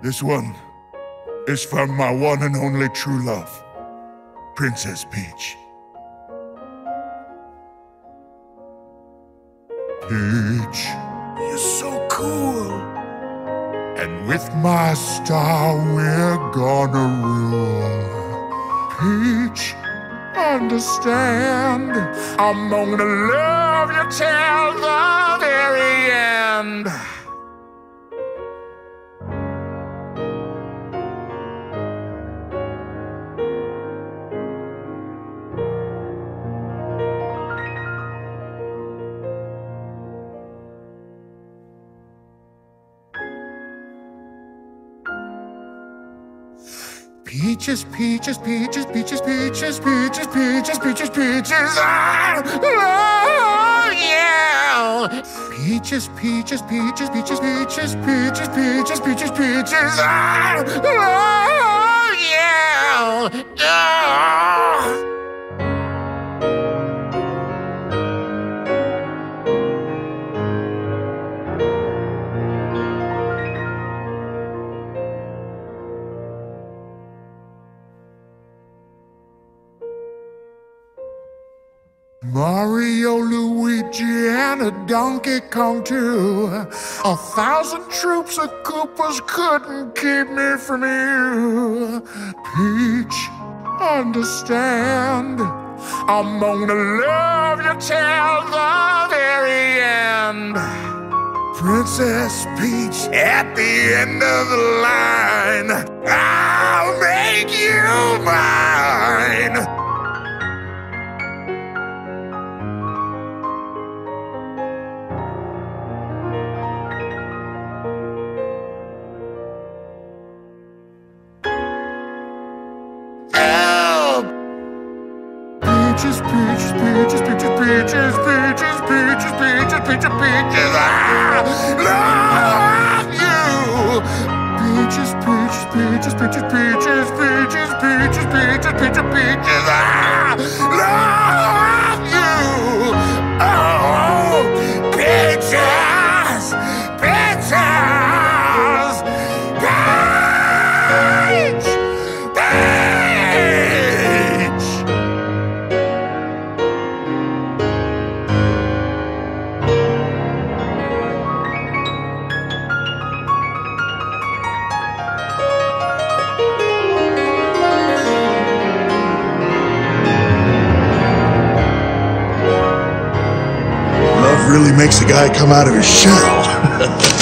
This one is from my one and only true love, Princess Peach. Peach, you're so cool. And with my star, we're gonna rule. Peach, understand, I'm gonna love you till the very end. Peaches, peaches, peaches, peaches, peaches, peaches, peaches, peaches, peaches, I love you. Peaches, peaches, peaches, peaches, peaches, peaches, peaches, peaches, peaches, I love you. Mario, Luigi, and a Donkey Kong too. 1,000 troops of Koopas couldn't keep me from you. Peach, understand, I'm gonna love you till the very end. Princess Peach, at the end of the line, I'll make you mine. Peaches, peaches, peaches, peaches, peaches, peaches, peaches, peaches, peaches, peaches, I love you. Peaches, peaches, peaches, peaches, peaches, peaches, peaches, peaches, peaches, peaches, I love you. Oh, peaches, peaches, peach, peach. Really makes a guy come out of his shell.